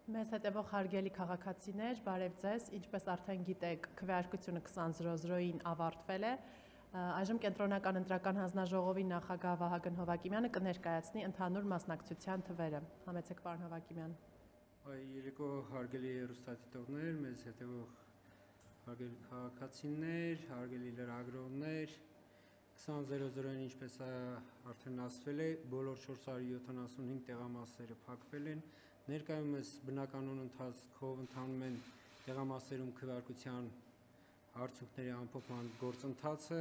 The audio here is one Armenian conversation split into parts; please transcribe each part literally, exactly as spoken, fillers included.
Մեզ հետևող հարգելի քաղաքացիներ, բարև ձեզ, ինչպես արդեն գիտեք, քվեարկությունը քսան զրո զրոյին ավարտվել է, այժմ կենտրոնական ընտրական հանձնաժողովի նախագահ Վահագն Հովակիմյանը կներկայացնի ընդհանուր մասնակցության թվերը։ Համեցեք պարոն Հովակիմյան։ Երեկո հարգելի հեռուստադիտողներ, մեզ հետևող հարգելի քաղաքացիներ, հարգելի լրագրողներ, քսան զրո զրոյին ինչպես արդեն ասվել է, բոլոր չորս հարյուր յոթանասունհինգ տեղամասերը փակվել են, ներկայումս բնականոն ընթացքով ընթանում են տեղամասերում քվեարկության արդյունքների ամփոփման գործընթացը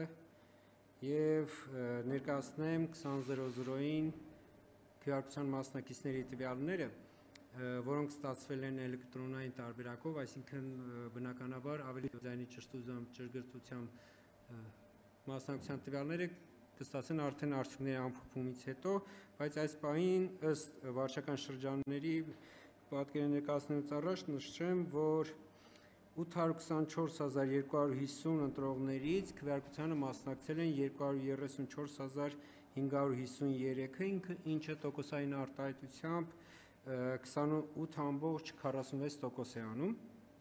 եւ ներկայացնեմ քսան զրո զրոյին քվեարկության մասնակիցների տվյալները, որոնք ստացվել են էլեկտրոնային տարբերակով, այսինքն բնականաբար ավելի ձայնի ճշտությամբ մասնակցության տվյալները կստացվեն արդեն արդյունքների ամփոփումից հետո, բայց այս պահին ըստ վարչական շրջանների պատկերը ներկայացնելուց առաջ նշեմ, որ ութ հարյուր քսանչորս հազար երկու հարյուր հիսուն ընտրողներից քվեարկությանը մասնակցել են երկու հարյուր երեսունչորս հազար հինգ հարյուր հիսուներեքը, ինչը տոկոսային արտահայտությամբ քսանութ ամբողջ քառասունվեց տոկոս է անում,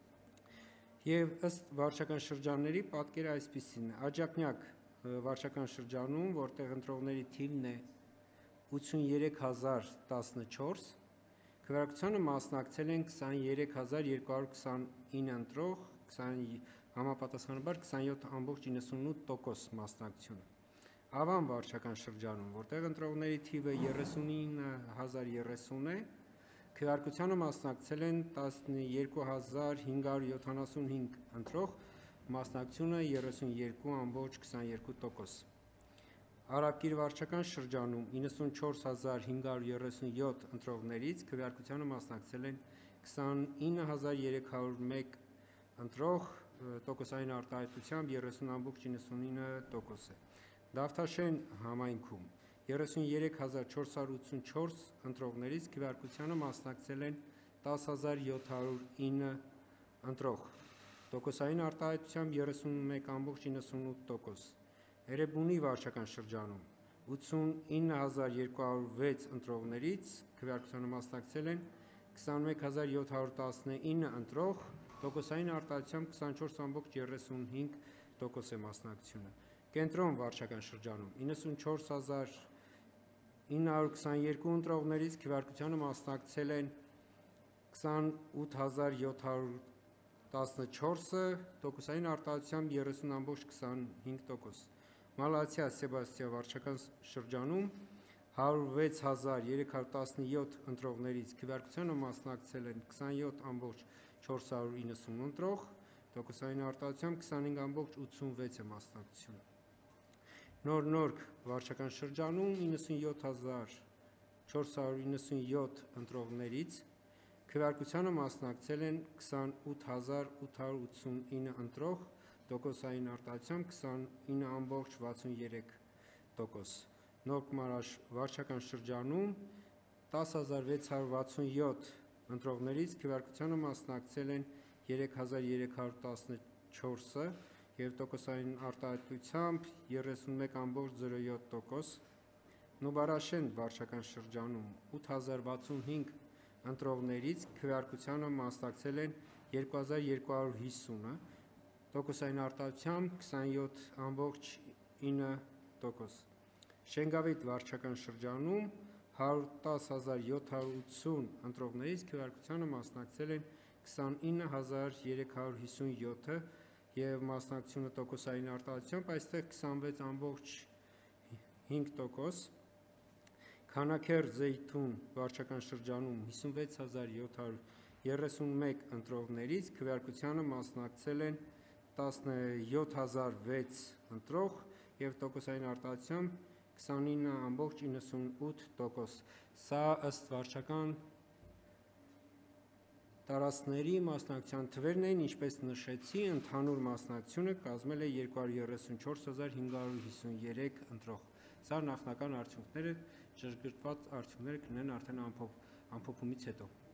եւ ըստ վարչական շրջանների պատկերը այսպիսին է. աջակնյակ վարչական շրջանում, որտեղ ընտրողների թիվն է ութսուներեք հազար տասնչորս, քվեարկությանը մասնակցել են քսաներեք հազար երկու հարյուր քսանինը ընտրող, համապատասխանաբար քսանյոթ ամբողջ իննսունութ տոկոս մասնակցությունը։ Ավան վարչական շրջանում, որտեղ ընտրողների թիվը երեսունինը հազար երեսուն է, քվեարկությանը մասնակցել են տասնյոթ հազար հինգ հարյուր յոթանասունհինգ ընտրող, մասնակցությունը երեսունյոթ ամբողջ քսաներկու տոկոս։ Արաբկիր վարչական շրջանում իննսունչորս հազար հինգ հարյուր երեսունյոթ ընտրողներից քվեարկությանը մասնակցել են քսանինը հազար երեք հարյուր մեկ ընտրող, տոկոսային արտահայտությամբ երեսուն ամբողջ իննսունինը տոկոս է։ Դավթաշեն համայնքում երեսունյերեք հազար չորս հարյուր ութսունչորս ընտրողներից քվեարկությանը մասնակցել են տաս հազար յոթ հարյուր ինը ընտրող, տոկոսային արտահայտությամբ երեսունմեկ ամբողջ իննսունութ տոկոս։ Էրեբունի վարչական շրջանում ութսունինը հազար երկու հարյուր վեց ընտրողներից քվեարկությանը մասնակցել են քսանմեկ հազար յոթ հարյուր տասնինը ընտրող, տոկոսային արտահայտությամբ քսանչորս ամբողջ երեսունհինգ տոկոս է մասնակցությունը։ Կենտրոն վարչական շրջանում իննսունչորս հազար ինը հարյուր քսաներկու ընտրողներից քվեարկությանը մասնակցել են քսանութ հազար յոթ հարյուր տասնչորսը, տոկոսային արտահայտությամբ երեսուն ամբողջ քսանհինգ տոկոս։ Մալաթիա Սեբաստիա վարչական շրջանում հարյուր վեց հազար երեք հարյուր տասնյոթ ընտրողներից քվեարկությանը մասնակցել են քսանյոթ ամբողջ չորս հարյուր իննսուն ընտրող, տոկոսային արտահայտությամբ քսանհինգ ամբողջ ութսունվեց է մասնակցությունը։ Նոր Նորք վարչական շրջանում իննսունյոթ հազար չորս հարյուր իննսունյոթ ընտրողներից քվեարկությանը մասնակցել են քսանութ հազար ութ հարյուր ութսունինը ընտրող, տոկոսային արտահայտությամբ քսանինը ամբողջ վաթսուներեք տոկոս։ Նորք Մարաշ վարչական շրջանում տաս հազար վեց հարյուր վաթսունյոթ ընտրողներից քվեարկությանը մասնակցել են երեք հազար երեք հարյուր տասնչորսը եւ տոկոսային արտահայտությամբ երեսունմեկ ամբողջ զրո յոթ տոկոս։ Նուբարաշեն վարչական շրջանում ութ հազար վաթսունհինգ ընտրողներից քվեարկությանը մասնակցել են երկու հազար երկու հարյուր հիսունը, տոկոսային արտահայտությամբ քսանյոթ ամբողջ ինը տոկոս։ Շենգավիթ վարչական շրջանում հարյուր տաս հազար յոթ հարյուր ութսուն ընտրողներից քվեարկությանը մասնակցել են քսանինը հազար երեք հարյուր հիսունյոթը եւ մասնակցությունը տոկոսային արտահայտությամբ այստեղ քսանվեց ամբողջ հինգ տոկոս։ Քանաքեռ Զեյթուն վարչական շրջանում հիսունվեց հազար յոթ հարյուր երեսունմեկ ընտրողներից քվեարկությանը մասնակցել են տասնյոթ հազար վեց ընտրող եւ տոկոսային արտահայտությամբ քսանինը ամբողջ իննսունութ տոկոս։ Սա ըստ վարչական տարածքների մասնակցության թվերն են, ինչպես նշեցի, ընդհանուր մասնակցությունը կազմել է երկու հարյուր երեսունչորս հազար հինգ հարյուր հիսուներեք ընտրող։ Սա նախնական արդյունքները, ճշգրտված արդյունքները կլինեն արդեն ամփոփումից հետո։